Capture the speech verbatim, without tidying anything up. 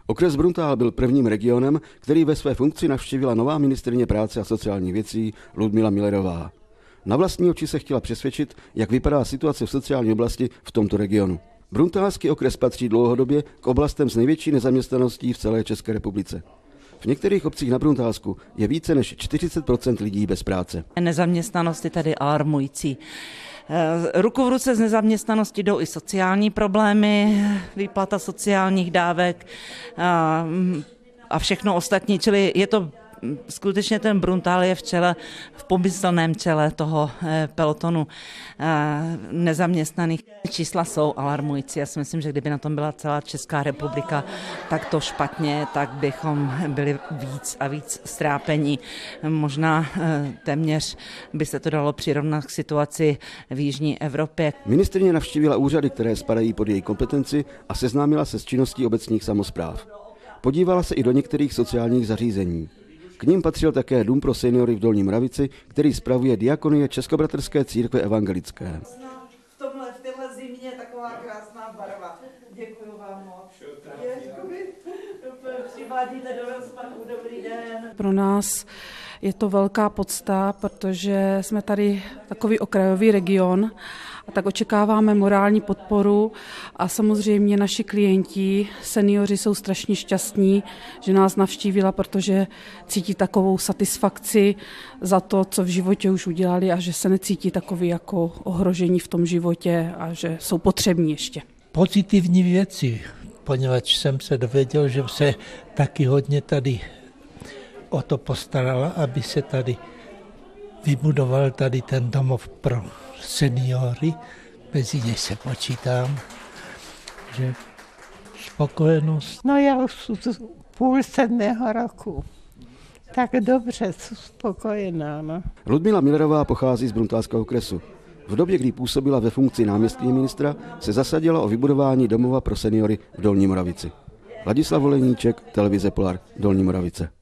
Okres Bruntál byl prvním regionem, který ve své funkci navštívila nová ministryně práce a sociálních věcí Ludmila Millerová. Na vlastní oči se chtěla přesvědčit, jak vypadá situace v sociální oblasti v tomto regionu. Bruntálský okres patří dlouhodobě k oblastem s největší nezaměstnaností v celé České republice. V některých obcích na Bruntálsku je více než čtyřicet procent lidí bez práce. Nezaměstnanost je tady alarmující. Ruku v ruce s nezaměstnaností jdou i sociální problémy, výplata sociálních dávek a všechno ostatní, čili je to skutečně ten Bruntál je v čele, v pomyslném čele toho pelotonu nezaměstnaných. Čísla jsou alarmující. Já si myslím, že kdyby na tom byla celá Česká republika tak to špatně, tak bychom byli víc a víc strápení. Možná téměř by se to dalo přirovnat k situaci v jižní Evropě. Ministryně navštívila úřady, které spadají pod její kompetenci a seznámila se s činností obecních samospráv. Podívala se i do některých sociálních zařízení. K ním patřil také Dům pro seniory v Dolní Moravici, který spravuje diakonie Českobratrské církve evangelické. V tomhle, v téhle zimě taková krásná barva. Děkuji vám moc. Přivádíte do rozpachu. Dobrý den. Pro nás je to velká podsta, protože jsme tady takový okrajový region a tak očekáváme morální podporu a samozřejmě naši klienti, seniori jsou strašně šťastní, že nás navštívila, protože cítí takovou satisfakci za to, co v životě už udělali a že se necítí takový jako ohrožení v tom životě a že jsou potřební ještě. Pozitivní věci, poněvadž jsem se dověděl, že se taky hodně tady o to postarala, aby se tady vybudoval tady ten domov pro seniory, mezi něj se počítám, že spokojenost. No já už půl sedmého roku, tak dobře, jsem spokojená. No. Ludmila Millerová pochází z Bruntálského okresu. V době, kdy působila ve funkci náměstkyně ministra, se zasadila o vybudování domova pro seniory v Dolní Moravici. Ladislav Voleníček, televize Polar, Dolní Moravice.